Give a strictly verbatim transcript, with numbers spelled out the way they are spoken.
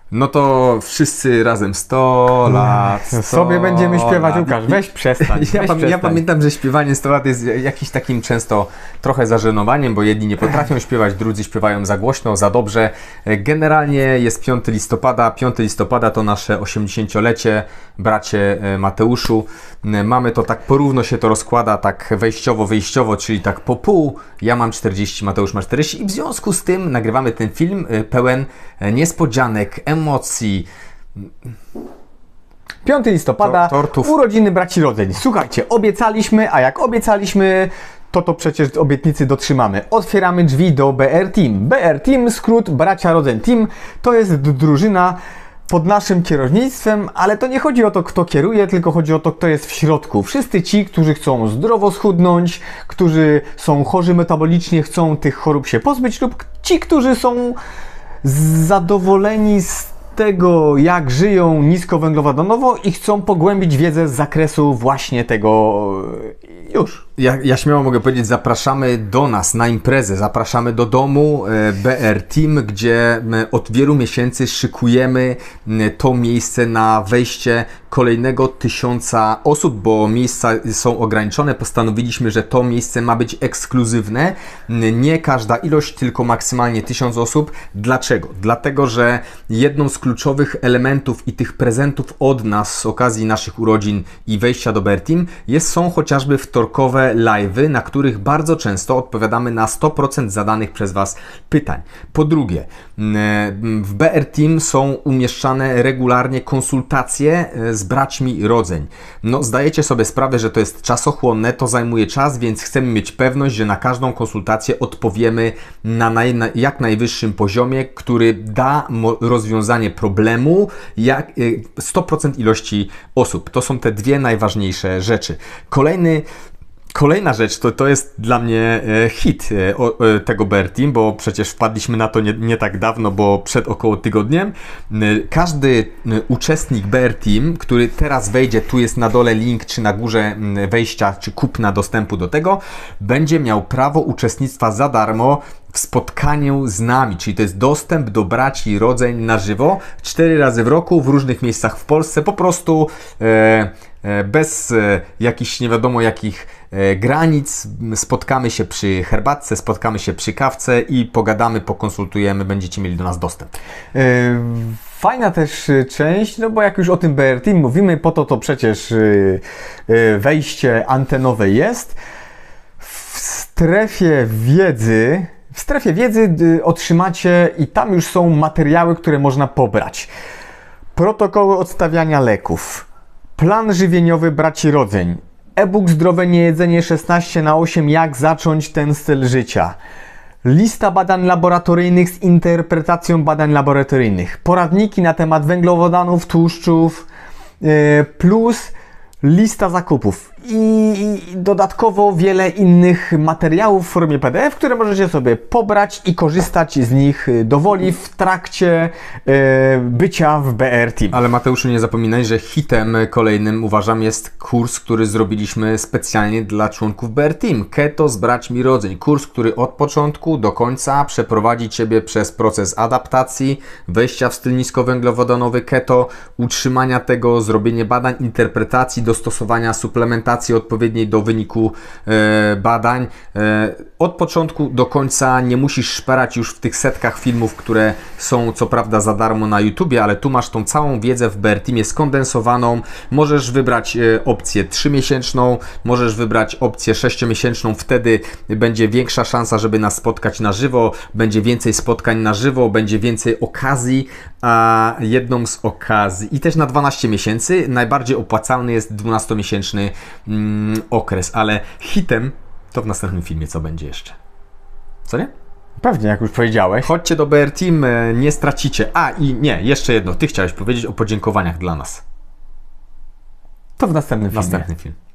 No to wszyscy razem sto lat. sto Sobie będziemy śpiewać, lat. Łukasz, weź przestań. Ja, weź pam przestań. ja pamiętam, że śpiewanie sto lat jest jakimś takim często trochę zażenowaniem, bo jedni nie potrafią śpiewać, drudzy śpiewają za głośno, za dobrze. Generalnie jest piątego listopada. piątego listopada to nasze osiemdziesięciolecie, bracie Mateuszu. Mamy to tak porówno się to rozkłada, tak wejściowo, wyjściowo, czyli tak po pół. Ja mam czterdzieści, Mateusz ma czterdzieści i w związku z tym nagrywamy ten film pełen niespodzianek, emocji. piątego listopada, To, tortów. urodziny braci rodzeń. Słuchajcie, obiecaliśmy, a jak obiecaliśmy, to to przecież obietnicy dotrzymamy. Otwieramy drzwi do B R Team. B R Team, skrót bracia rodzeń Team, to jest drużyna pod naszym kierownictwem, ale to nie chodzi o to, kto kieruje, tylko chodzi o to, kto jest w środku. Wszyscy ci, którzy chcą zdrowo schudnąć, którzy są chorzy metabolicznie, chcą tych chorób się pozbyć, lub ci, którzy są zadowoleni z tego, jak żyją niskowęglowodanowo i chcą pogłębić wiedzę z zakresu właśnie tego już. Ja, ja śmiało mogę powiedzieć, zapraszamy do nas na imprezę, zapraszamy do domu B R Team, gdzie od wielu miesięcy szykujemy to miejsce na wejście kolejnego tysiąca osób, bo miejsca są ograniczone. Postanowiliśmy, że to miejsce ma być ekskluzywne. Nie każda ilość, tylko maksymalnie tysiąc osób. Dlaczego? Dlatego, że jedną z kluczowych elementów i tych prezentów od nas z okazji naszych urodzin i wejścia do B R Team jest, są chociażby wtorkowe live'y, na których bardzo często odpowiadamy na sto procent zadanych przez Was pytań. Po drugie, w B R Team są umieszczane regularnie konsultacje z braćmi rodzeń. No, zdajecie sobie sprawę, że to jest czasochłonne, to zajmuje czas, więc chcemy mieć pewność, że na każdą konsultację odpowiemy na, naj, na jak najwyższym poziomie, który da rozwiązanie problemu jak sto procent ilości osób. To są te dwie najważniejsze rzeczy. Kolejny Kolejna rzecz to, to jest dla mnie hit tego B R Team, bo przecież wpadliśmy na to nie, nie tak dawno, bo przed około tygodniem. Każdy uczestnik B R Team, który teraz wejdzie, tu jest na dole link, czy na górze wejścia, czy kupna dostępu do tego, będzie miał prawo uczestnictwa za darmo w spotkaniu z nami, czyli to jest dostęp do braci rodzeń na żywo, cztery razy w roku, w różnych miejscach w Polsce, po prostu e, e, bez e, jakichś nie wiadomo jakich e, granic, spotkamy się przy herbatce, spotkamy się przy kawce i pogadamy, pokonsultujemy, będziecie mieli do nas dostęp. Yy... Fajna też część, no bo jak już o tym B R Team mówimy, po to to przecież yy, yy, wejście antenowe jest. W strefie wiedzy W strefie wiedzy otrzymacie i tam już są materiały, które można pobrać. Protokoły odstawiania leków, plan żywieniowy braci rodzeń, e-book Zdrowe niejedzenie szesnaście na osiem, jak zacząć ten styl życia, lista badań laboratoryjnych z interpretacją badań laboratoryjnych, poradniki na temat węglowodanów, tłuszczów, plus lista zakupów i dodatkowo wiele innych materiałów w formie P D F, które możecie sobie pobrać i korzystać z nich dowoli w trakcie e, bycia w B R Team. Ale Mateuszu, nie zapominaj, że hitem kolejnym, uważam, jest kurs, który zrobiliśmy specjalnie dla członków B R Team. Keto z braćmi rodzeń. Kurs, który od początku do końca przeprowadzi Ciebie przez proces adaptacji, wejścia w styl niskowęglowodanowy keto, utrzymania tego, zrobienie badań, interpretacji, dostosowania suplementacji odpowiedniej do wyniku e, badań. E, od początku do końca nie musisz szperać już w tych setkach filmów, które są co prawda za darmo na YouTubie, ale tu masz tą całą wiedzę w B R Teamie skondensowaną. Możesz wybrać e, opcję trzymiesięczną, możesz wybrać opcję sześciomiesięczną, wtedy będzie większa szansa, żeby nas spotkać na żywo, będzie więcej spotkań na żywo, będzie więcej okazji, a jedną z okazji i też na dwanaście miesięcy najbardziej opłacalny jest dwunastomiesięczny mm, okres, ale hitem to w następnym filmie co będzie jeszcze. Co nie? Pewnie, jak już powiedziałeś. Chodźcie do B R Team, nie stracicie. A i nie, jeszcze jedno, Ty chciałeś powiedzieć o podziękowaniach dla nas. To w następnym filmie. Następny film.